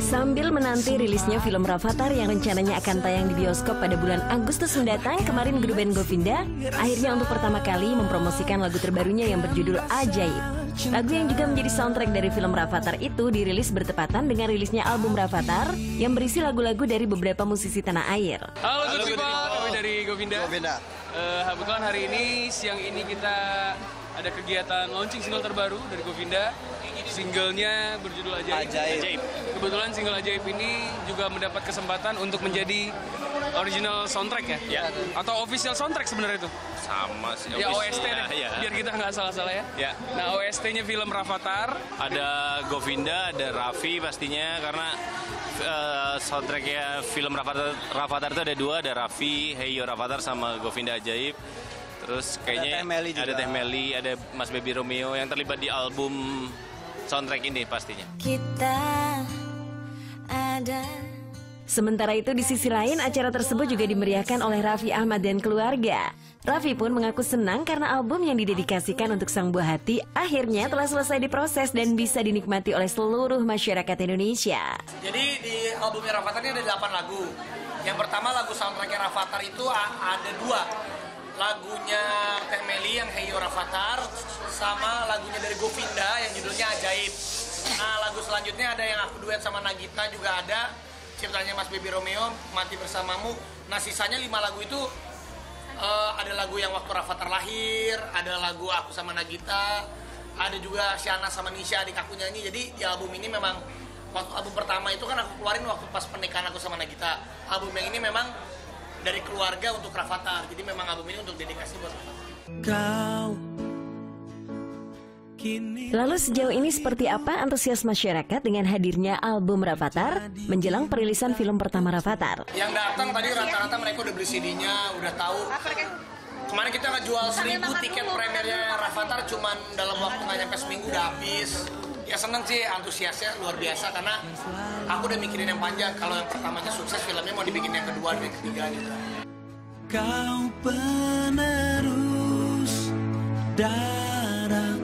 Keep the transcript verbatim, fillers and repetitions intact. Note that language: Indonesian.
Sambil menanti rilisnya film Rafattar yang rencananya akan tayang di bioskop pada bulan Agustus mendatang, kemarin grup band Govinda akhirnya untuk pertama kali mempromosikan lagu terbarunya yang berjudul Ajaib. Lagu yang juga menjadi soundtrack dari film Rafattar itu dirilis bertepatan dengan rilisnya album Rafattar yang berisi lagu-lagu dari beberapa musisi tanah air. Halo Good People, kami dari Govinda. Govinda. Uh, kebetulan hari ini, siang ini kita ada kegiatan launching single terbaru dari Govinda. Singlenya berjudul Ajaib. Ajaib. Kebetulan single Ajaib ini juga mendapat kesempatan untuk menjadi original soundtrack ya? Ya. Atau official soundtrack sebenarnya itu? Sama sih. Ya O S T ya, deh, ya. biar kita nggak salah-salah ya. Ya. Nah O S T-nya film Rafattar. Ada Govinda, ada Raffi pastinya karena uh, soundtracknya film Rafattar, Rafattar itu ada dua, ada Raffi, Hey Yo Rafattar sama Govinda Ajaib. Terus kayaknya ada Teh Meli, ada Mas Baby Romeo yang terlibat di album soundtrack ini pastinya. Kita ada. Sementara itu di sisi lain acara tersebut juga dimeriahkan oleh Raffi Ahmad dan keluarga. Raffi pun mengaku senang karena album yang didedikasikan untuk sang buah hati akhirnya telah selesai diproses dan bisa dinikmati oleh seluruh masyarakat Indonesia. Jadi di albumnya Rafattar ini ada delapan lagu. Yang pertama lagu soundtracknya Rafattar itu ada dua. Lagunya Teh Meli yang Hey Yo Rafattar sama lagunya dari Govinda yang judulnya Ajaib. Nah lagu selanjutnya ada yang aku duet sama Nagita juga ada, ciptanya Mas Baby Romeo, Mati Bersamamu. Nah sisanya lima lagu itu uh, ada lagu yang waktu Rafattar lahir, ada lagu aku sama Nagita, ada juga Syana sama Nisha adik aku nyanyi. Jadi di album ini memang waktu album pertama itu kan aku keluarin waktu pas pernikahan aku sama Nagita. Album yang ini memang dari keluarga untuk Rafattar, jadi memang album ini untuk dedikasi buat Rafattar. Lalu sejauh ini seperti apa antusias masyarakat dengan hadirnya album Rafattar menjelang perilisan film pertama Rafattar? Yang datang tadi rata-rata mereka udah beli C D-nya, udah tahu. Kemarin kita ngejual seribu tiket premiernya Rafattar, cuman dalam waktu nggak nyampe seminggu udah habis. Ya seneng sih, antusiasnya luar biasa karena aku udah mikirin yang panjang. Kalau yang pertamanya sukses, filmnya mau dibikin yang kedua dan yang ketiga gitu. Kau penerus darah